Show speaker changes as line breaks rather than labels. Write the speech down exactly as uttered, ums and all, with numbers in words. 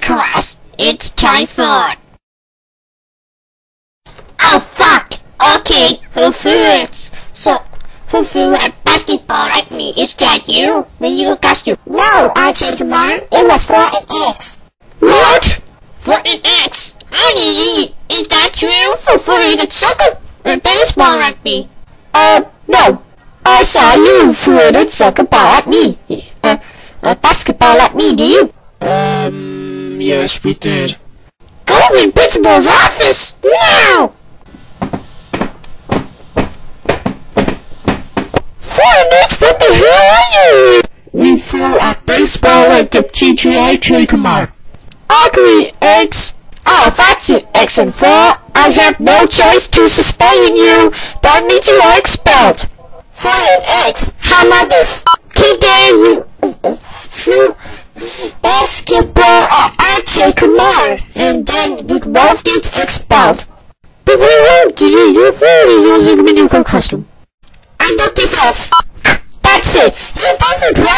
class. It's time for... Oh fuck! Okay, who threw it? So, who threw a basketball at me? Is that you? Were you a costume?
No, Archie Command. It was for an X.
What? For an X? Honey, is that true? For throwing a soccer a baseball at me?
Uh, no. I saw you threw a soccer ball at me. Uh, a basketball at me, do you?
Um, yes, we did.
Go in principal's office, now!
Foreigners, what the hell are you?
We threw a baseball at the teacher, Archie Command.
Ugly X. Oh, that's it, X and four. I have no choice to suspend you. That means you are expelled. For an X, how mother f***ing dare you? Through basketball at Archie Command, and then we both get expelled. But we won't do you. Your phone is also in your costume. I don't give a f***. That's it. You both